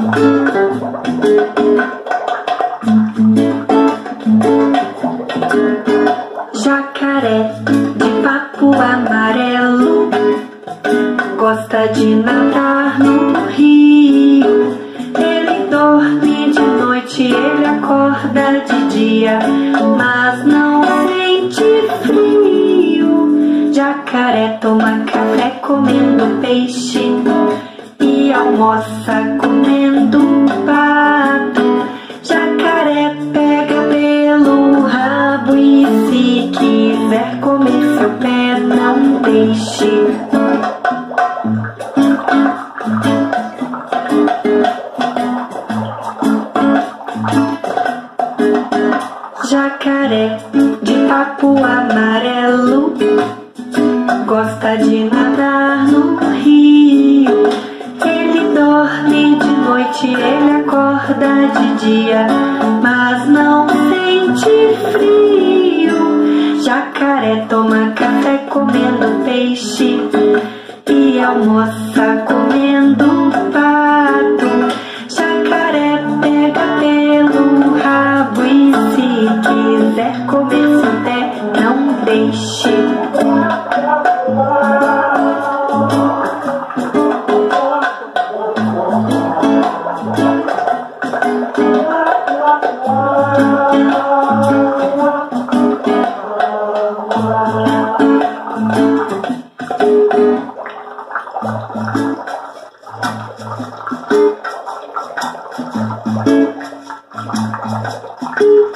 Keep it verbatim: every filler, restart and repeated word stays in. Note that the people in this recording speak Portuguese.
Jacaré de papo amarelo gosta de nadar no rio. Ele dorme de noite, ele acorda de dia, mas não sente frio. Jacaré toma café comendo peixe e almoça comendo pato. Jacaré pega pelo rabo e se quiser comer seu pé, não deixe. Jacaré de papo amarelo gosta de nadar no rio. Ele dorme de noite, ele acorda de dia, mas não sente frio. Jacaré toma café comendo peixe e almoça comendo pato. Jacaré pega pelo rabo e se quiser comer seu pé, não deixe. Thank you.